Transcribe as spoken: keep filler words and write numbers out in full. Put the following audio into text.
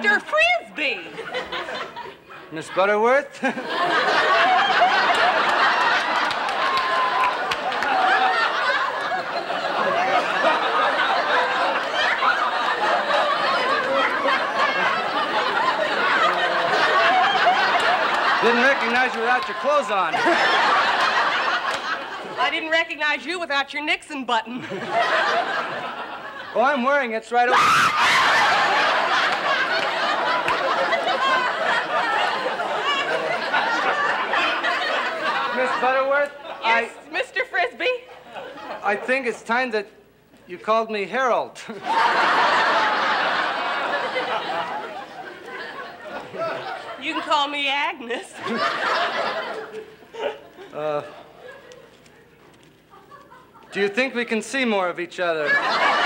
Mister Frisbee. Miss Butterworth? Didn't recognize you without your clothes on. I didn't recognize you without your Nixon button. Oh, I'm wearing it. It's right over. Miss Butterworth? Yes, I, Mister Frisbee? I think it's time that you called me Harold. You can call me Agnes. uh, do you think we can see more of each other?